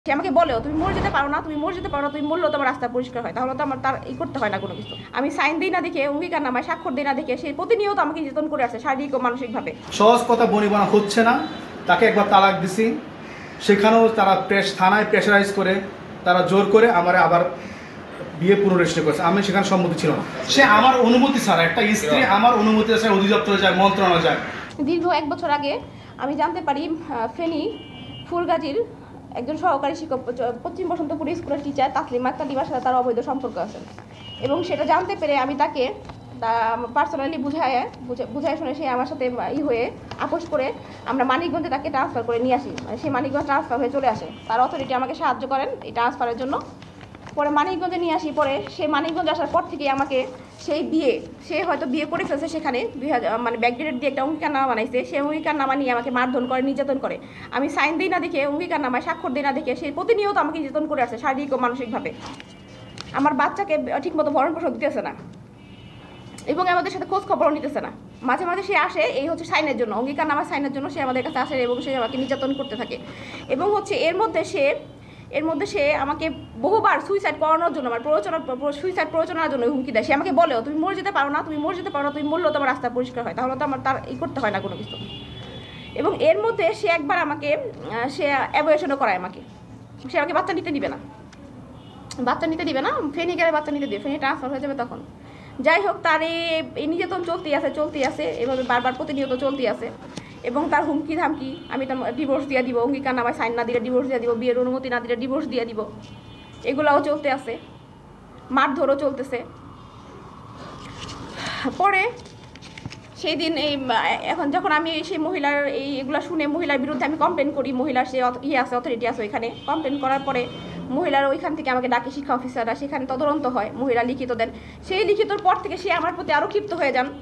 সে আমাকে বলেও তুমি মরে যেতে পারো না, তুমি মরে যেতে পারো না, তুমি মরলেও তোমার রাস্তা পরিষ্কার হয়, তাহলে তো আমার তার করতে হয় না কোনো কিছু। আমি সাইন দিই না দেখে, অঙ্গীকার নামায় স্বাক্ষর দিই না দেখে সে প্রতিনিয়ত আমাকে নির্যাতন করে আসছে শারীরিক ও মানসিকভাবে। সহজ কথা বনিবনা হচ্ছে না, তাকে একবার তালাক দিছি, সেখানেও তারা থানায় প্রেশারাইজ করে তারা জোর করে আমার আবার বিয়ে পুনঃরেজিস্টার করেছে। আমি সেখানে সম্মতি ছিল না। সে আমার অনুমতি ছাড়া, একটা স্ত্রী আমার অনুমতি ছাড়া অধিদপ্তরে যায়, মন্ত্রণালয়ে যায়। দীর্ঘ 1 বছর আগে আমি জানতে পারি ফেনী ফুলগাজীর একজন সহকারী শিক্ষক পশ্চিম বসন্তপুর স্কুলের টিচার তাসলিমা আক্তার সাথে তার অবৈধ সম্পর্ক আছে, এবং সেটা জানতে পেরে আমি তাকে পার্সোনালি বুঝায় শুনে সে আমার সাথে হয়ে আপোষ করে আমরা মানিকগঞ্জে তাকে ট্রান্সফার করে নিয়ে আসি। সে মানিকগঞ্জ ট্রান্সফার হয়ে চলে আসে, তার অথরিটি আমাকে সাহায্য করেন এই ট্রান্সফারের জন্য। পরে মানিকগঞ্জে নিয়ে আসি, পরে সে মানিকগঞ্জ আসার পর থেকেই আমাকে সেই সে হয়তো বিয়ে করে ফেলছে, সেখানে 2000 মানে ব্যাকডেটেড দিয়ে একটা অঙ্গীকারনামা বানাইছে, সেই অঙ্গীকারনামা নিয়ে আমাকে মারধর করে, নির্যাতন করে। আমি সাইন দিই না দেখে, অঙ্গীকারনামায় স্বাক্ষর দিই না দেখে সে প্রতিনিয়ত আমাকে নির্যাতন করে আসছে শারীরিক ও মানসিকভাবে। আমার বাচ্চাকে ঠিকমতো ভরণ পোষণ দিতেছে না, এবং আমাদের সাথে খোঁজ খবরও নিতেছে না। মাঝে মাঝে সে আসে, এই হচ্ছে সাইনের জন্য, অঙ্গীকারনামা সাইনের জন্য সে আমাদের কাছে আসে, এবং সে আমাকে নির্যাতন করতে থাকে। এবং হচ্ছে এর মধ্যে সে আমাকে বহুবার সুইসাইড করানোর জন্য, আমার সুইসাইড প্ররোচনার জন্য হুমকি দেয়। সে আমাকে বলেও তুমি মরে যেতে পারো না, তুমি মরে যেতে পারো না, তুমি মরলেও তোমার রাস্তা পরিষ্কার হয়, তাহলে তো আমার তার করতে হয় না কোনো কিছু। এবং এর মধ্যে সে একবার আমাকে সে অ্যাবর্শনও করায় আমাকে। সে আমাকে বাচ্চা নিতে দিবে না, ফেনী গেলে বাচ্চা নিতে দিবে, ফেনী ট্রান্সফার হয়ে যাবে তখন। যাই হোক, তার এই নির্যাতন চলতেই আছে, এভাবে বারবার প্রতিনিয়ত চলতেই আছে। এবং তার হুমকি ধামকি, আমি তার ডিভোর্স দিয়ে দিব, অঙ্গীকারনামায় সাইন না দিলে ডিভোর্স দিয়ে দিব, বিয়ের অনুমতি না দিলে ডিভোর্স দিয়ে দিব, এগুলাও চলতে আছে, মারধরও চলতেছে। পরে সেই দিন এখন যখন আমি সেই মহিলার এগুলো শুনে মহিলার বিরুদ্ধে আমি কমপ্লেন করি, মহিলার সে আছে, অথরিটি আছে ওইখানে, কমপ্লেন করার পরে মহিলার ওইখান থেকে আমাকে ডাকে শিক্ষা অফিসাররা, সেখানে তদন্ত হয়, মহিলা লিখিত দেন। সেই লিখিতর পর থেকে সে আমার প্রতি আরও ক্ষিপ্ত হয়ে যান,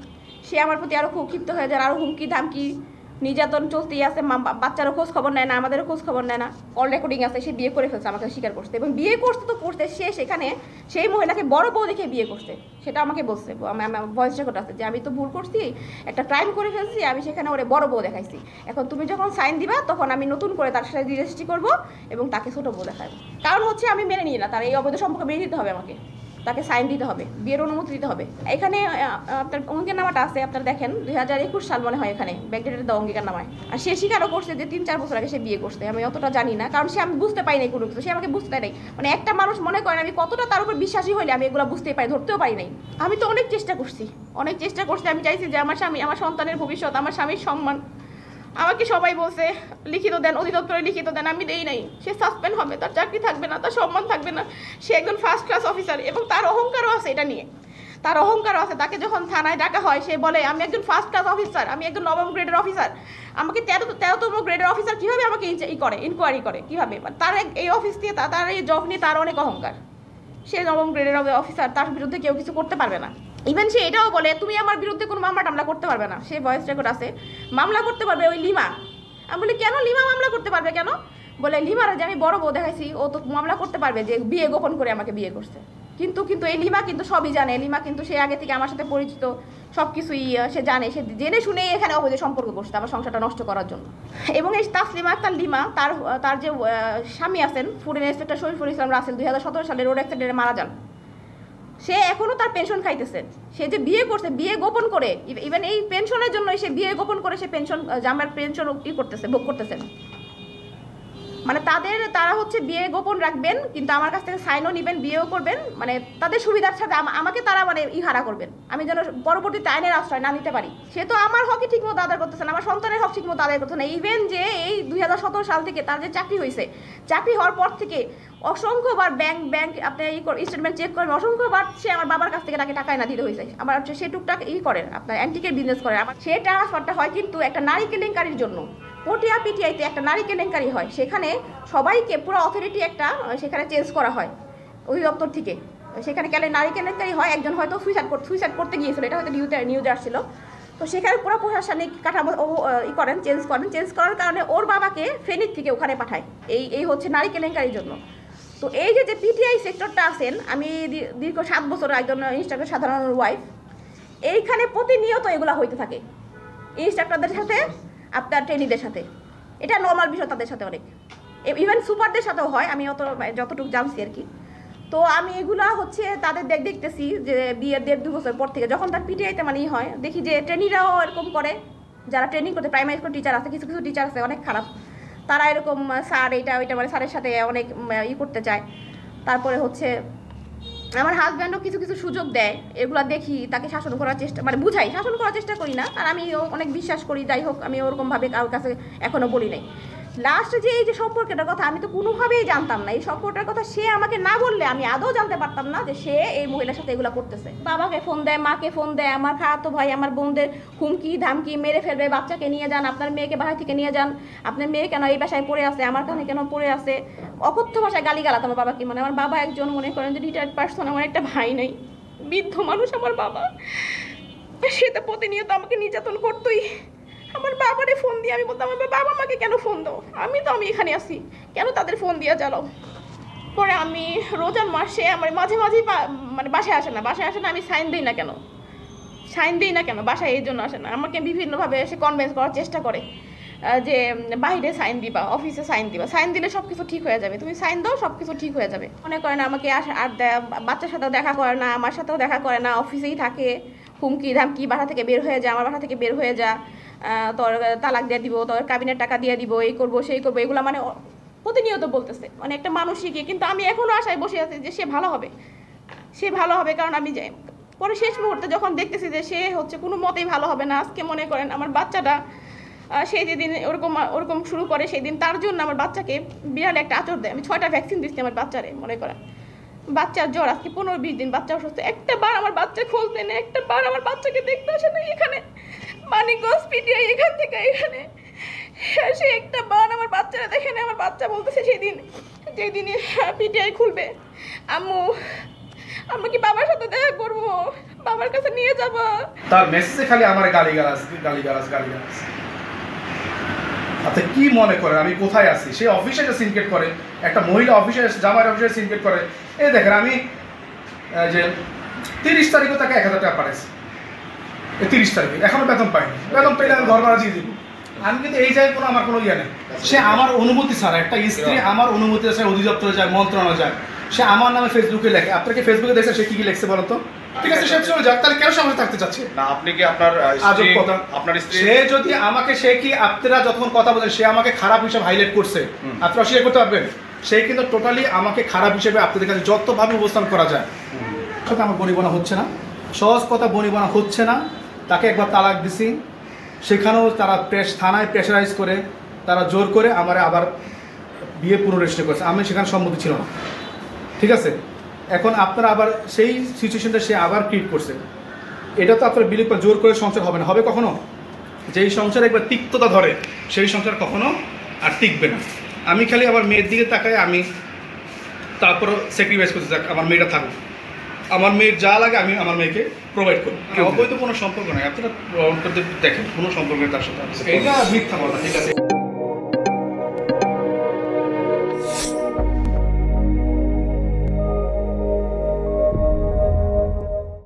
আরও হুমকি ধামকি নির্যাতন চলতেই আছে। বাচ্চারও খোঁজ খবর নেয় না, আমাদেরও খোঁজ খবর নেয় না। কল রেকর্ডিং আছে, সে বিয়ে করে ফেলছে, আমাকে স্বীকার করছে, এবং বিয়ে করতে সে সেখানে সেই মহিলাকে বড় বউ দেখে বিয়ে করছে, সেটা আমাকে বলছে। আমার ভয়েস রেকর্ড আছে যে আমি তো ভুল করছি, একটা ক্রাইম করে ফেলছি, আমি সেখানে ওরে বড় বউ দেখাইছি, এখন তুমি যখন সাইন দিবা তখন আমি নতুন করে তার সাথে রেজিস্ট্রি করবো এবং তাকে ছোট বউ দেখাবো। কারণ হচ্ছে আমি মেনে নিই না, তার এই অবৈধ সম্পর্ক মেনে নিতে হবে, আমাকে তাকে সাইন দিতে হবে, বিয়ের অনুমতি দিতে হবে। এখানে আপনার অঙ্গীকারনামাটা আছে, আপনার দেখেন 2021 সাল মনে হয় এখানে ব্যাকডেটেড দেওয়া অঙ্গীকারনামায়। আর সে স্বীকারও করছে যে 3-4 বছর আগে সে বিয়ে করছে। আমি অতটা জানি না, কারণ আমি বুঝতে পারি নাই কোনো কিছু, সে আমাকে বুঝতে নাই। মানে একটা মানুষ মনে করেন আমি কতটা তার উপর বিশ্বাসী হইলে আমি এগুলো বুঝতেই পারি, ধরতেও পারি নাই। আমি তো অনেক চেষ্টা করছি, আমি চাইছি যে আমার স্বামী, আমার সন্তানের ভবিষ্যৎ, আমার স্বামীর সম্মান। আমাকে সবাই বলছে লিখিত দেন, অধিদপ্তরে লিখিত দেন, আমি দেই নাই। সে সাসপেন্ড হবে, তার চাকরি থাকবে না, তার সম্মান থাকবে না। সে একজন ফার্স্ট ক্লাস অফিসার, এবং তার অহংকারও আছে, এটা নিয়ে তার অহংকারও আছে। তাকে যখন থানায় ডাকা হয় সে বলে আমি একজন ফার্স্ট ক্লাস অফিসার, আমি একজন 9ম গ্রেডের অফিসার, আমাকে 13তম গ্রেডের অফিসার কীভাবে আমাকে ইনকোয়ারি করে কীভাবে? তার এই অফিস দিয়ে, তার এই জব নিয়ে তার অনেক অহংকার। সে 9ম গ্রেডের অফিসার, তার বিরুদ্ধে কেউ কিছু করতে পারবে না। ইভেন সে এটাও বলে তুমি আমার বিরুদ্ধে কোনো মামলা করতে পারবে না। সে ভয়েস রেকর্ড আছে, মামলা করতে পারবে ওই লিমা। আমি বলি কেন লিমা মামলা করতে পারবে কেন? বলে লিমার যে আমি বড় বউ দেখাইছি, ও তো মামলা করতে পারবে যে বিয়ে গোপন করে আমাকে বিয়ে করছে। কিন্তু এই লিমা কিন্তু সবই জানে, লিমা কিন্তু সে আগে থেকে আমার সাথে পরিচিত, সব কিছুই সে জানে, সে জেনে শুনে এখানে অবৈধ সম্পর্ক করছে আমার সংসারটা নষ্ট করার জন্য। এবং এই তাসলিমা আক্তার লিমা, তার যে স্বামী আছেন ফুড ইন্সপেক্টর শরীফুল ইসলাম রাসেল, 2017 সালে রোড অ্যাক্সিডেন্টে মারা যান। সে এখনও তার পেনশন খাইতেছে। সে যে বিয়ে করছে, বিয়ে গোপন করে, ইভেন এই পেনশনের জন্যই সে বিয়ে গোপন করে সে জামার পেনশন ভোগ করতেছেন। মানে তারা হচ্ছে বিয়ে গোপন রাখবেন, কিন্তু আমার কাছ থেকে সাইনও নেবেন, বিয়েও করবেন, মানে তাদের সুবিধার সাথে আমাকে তারা মানে ইহারা করবেন, আমি যেন পরবর্তীতে আইনের আশ্রয় না নিতে পারি। সে তো আমার হকই ঠিকমতো আদায় করতেছে না, আমার সন্তানের হক ঠিকমতো আদায় করতেছে না। ইভেন যে এই 2017 সাল থেকে তার যে চাকরি হয়েছে, চাকরি হওয়ার পর থেকে অসংখ্যবার ব্যাংক আপনি স্টেটমেন্ট চেক করবেন, অসংখ্যবার সে আমার বাবার কাছ থেকে তাকে টাকা এনে দিতে হয়েছে। আমার সে টুকটাক করেন, আপনার অ্যান্টিকের বিজনেস করেন। আমার সে ট্রান্সফারটা হয় কিন্তু একটা নারী কেলেঙ্কারির জন্য। পটিয়া পিটিআইতে একটা নারী কেলেঙ্কারি হয়, সেখানে সবাইকে পুরো অথরিটি একটা সেখানে চেঞ্জ করা হয় অধিদপ্তর থেকে। সেখানে নারী কেলেঙ্কারি হয়, একজন হয়তো সুইসাইড করতে গিয়েছিল, এটা হয়তো নিউজে আসছিল। তো সেখানে পুরো প্রশাসনিক কাঠামো চেঞ্জ করার কারণে ওর বাবাকে ফেনীর থেকে ওখানে পাঠায়। এই হচ্ছে নারী কেলেঙ্কারির জন্য। তো এই যে পিটিআই সেক্টরটা আছেন, আমি দীর্ঘ 7 বছর একজন ইনস্ট্রাক্টর সাধারণ ওয়াইফ, এইখানে প্রতিনিয়ত এগুলো হইতে থাকে ইনস্ট্রাক্টরদের সাথে, আপনার ট্রেনিদের সাথে। এটা নর্মাল বিষয় তাদের সাথে অনেক। ইভেন সুপারদের সাথেও হয়, আমি যতটুকু জানছি আর কি। তো আমি এগুলা হচ্ছে তাদের দেখতেছি যে বিয়ের 1.5-2 বছর পর থেকে যখন তার পিটিআইতে মানে হয়, দেখি যে ট্রেনিরাও এরকম করে, যারা ট্রেনিং করতে প্রাইমারি স্কুল টিচার আছে, কিছু কিছু টিচার আছে অনেক খারাপ, তারা এরকম স্যার এইটা ওইটা মানে স্যারের সাথে অনেক করতে চায়। তারপরে হচ্ছে আমার হাজব্যান্ডও কিছু কিছু সুযোগ দেয়, এগুলো দেখি, তাকে শাসন করার চেষ্টা মানে বুঝাই, শাসন করার চেষ্টা করি না, আর আমি অনেক বিশ্বাস করি, যাই হোক আমি ওরকমভাবে কারোর কাছে এখনও বলি নাই। লাস্টে যে এই যে সম্পর্কটার কথা আমি তো কোনোভাবেই জানতাম না, এই সম্পর্কটার কথা সে আমাকে না বললে আমি আদৌ জানতে পারতাম না যে সে এই মহিলার সাথে এগুলো করতেছে। বাবাকে ফোন দেয়, মাকে ফোন দেয়, আমার খালাতো ভাই আমার বোনদের হুমকি ধামকি, মেরে ফেলবে, বাচ্চাকে নিয়ে যান, আপনার মেয়েকে বাসা থেকে নিয়ে যান, আপনার মেয়ে কেন এই বাসায় পড়ে আছে, আমার কানে কেন পড়ে আছে, অকথ্য ভাষায় গালিগালাত আমার বাবাকে। মানে আমার বাবা একজন মনে করেন যে রিটায়ার্ড পার্সন, আমার একটা ভাই নেই, বৃদ্ধ মানুষ আমার বাবা, সে তো প্রতিনিয়ত আমাকে নির্যাতন করতোই। আমার বাবারে ফোন দিয়ে আমি বলতাম, আমার বাবা আমাকে কেন ফোন দাও, আমি এখানে আছি, কেন তাদের ফোন দিয়ে জ্বালাও। পরে আমি রোজার মাসে আমার মাঝে মাঝেই মানে বাসায় আসে না, আমি সাইন দিই না কেন বাসায়, এই জন্য আসে না। আমাকে বিভিন্নভাবে এসে কনভিন্স করার চেষ্টা করে যে বাইরে সাইন দিবা, অফিসে সাইন দিবা, সাইন দিলে সব কিছু ঠিক হয়ে যাবে, তুমি সাইন দাও সব কিছু ঠিক হয়ে যাবে। মনে করে না আমাকে আর বাচ্চার সাথেও দেখা করে না, আমার সাথেও দেখা করে না, অফিসেই থাকে, হুমকি ধামকি, বাসা থেকে বের হয়ে যা, আমার বাসা থেকে বের হয়ে যা, তোর তালাক দিয়ে দিব, তোর কাবিনের টাকা দিয়ে দিব, এই করবো সেই করবো, এগুলো মানে প্রতিনিয়ত বলতেছে। মানে একটা মানুষই, কিন্তু আমি এখনও আশায় বসে আছি যে সে ভালো হবে, কারণ আমি যাই পরে শেষ মুহূর্তে যখন দেখতেছি যে সে হচ্ছে কোনো মতেই ভালো হবে না। আজকে মনে করেন আমার বাচ্চাটা সেই যেদিন ওরকম শুরু করে, সেই দিন তার জন্য আমার বাচ্চাকে বিড়ালে একটা আঁচড় দেয়। আমি 6টা ভ্যাকসিন দিচ্ছি আমার বাচ্চারে, মনে করেন বাচ্চার জ্বর, আজকে 15-20 দিন বাচ্চা অসুস্থ, একটা বার আমার বাচ্চা খোঁজতে নেই, একটা বার আমার বাচ্চাকে দেখতে আসে না। এখানে মানিকগঞ্জ পিটিআই এখান থেকে এখানে সে একটা বার আমার বাচ্চারা দেখে নেই। আমার বাচ্চা বলতেছে সেদিন যেদিনে পিটিআই খুলবে, আম্মু আমরা কি বাবার সাথে দেখা করবো, বাবার কাছে নিয়ে যাবা। তার মেসেজে খালি আমার গালিগালাজ। আচ্ছা কি মনে করে আমি কোথায় আছি? সে অফিসে যে সিনক্রেট করে, একটা মহিলা অফিসে, জামাইয়ের অফিসে সিনক্রেট করে। এই দেখেন আমি যে 30 তারিখও তাকে 1000 টাকা পাঠাইছি, 30 তারিখে এখনো বেতন পাইনি, বেতন পেলে আমি ঘর ভাড়া দিয়ে দিব। আমি কিন্তু এই জায়গায় আমার কোনো ইয়ে নেই। সে আমার অনুমতি ছাড়া, একটা স্ত্রী আমার অনুমতি ছাড়া অধিদপ্তরে যায়, মন্ত্রণালয়ে যায়, সে আমার নামে ফেসবুকে লেখে। আপনাকে ফেসবুকে দেখছেন সে কি লিখছে বলো তো? ঠিক আছে, সে চলে যাক, তাহলে কেন সামনে থাকতে চাচ্ছে না? আপনি কি আপনার স্ত্রী, সে যদি আমাকে, সে কি আপনারা যখন কথা বলেন সে আমাকে খারাপ হিসেবে হাইলাইট করছে, আপনারা অস্বীকার করতে পারবেন? সে কিন্তু টোটালি আমাকে খারাপ হিসেবে আপনাদের কাছে যতভাবে উপস্থাপন করা যায়, সেটা আমার বনিবনা হচ্ছে না, সহজ কথা বনিবনা হচ্ছে না। তাকে একবার তালাক দিছি, সেখানেও তারা থানায় প্রেশারাইজ করে, তারা জোর করে আমার আবার বিয়ে পুনঃরেজিস্ট্রেশন করেছে, আমি সেখানে সম্মতি ছিল না। ঠিক আছে, এখন আপনারা আবার সেই সিচুয়েশনটা সে আবার ক্রিয়েট করছে। এটা তো আপনারা বিলিভ করে জোর করে সংসার হবে না, হবে কখনো? যেই সংসারে একবার তিক্ততা ধরে সেই সংসার কখনো আর টিকবে না। আমি খালি আমার মেয়ের দিকে তাকাই, আমি তারপরও স্যাক্রিফাইস করতে থাকি, আমার মেয়েটা থাকুক, আমার মেয়ের যা লাগে আমি আমার মেয়েকে প্রোভাইড করি। অবৈধ কোনো সম্পর্ক নয়, আপনারা প্রমাণ করতে দেখেন কোনো সম্পর্ক তার সাথে, এটা মিথ্যা কথা। ঠিক আছে।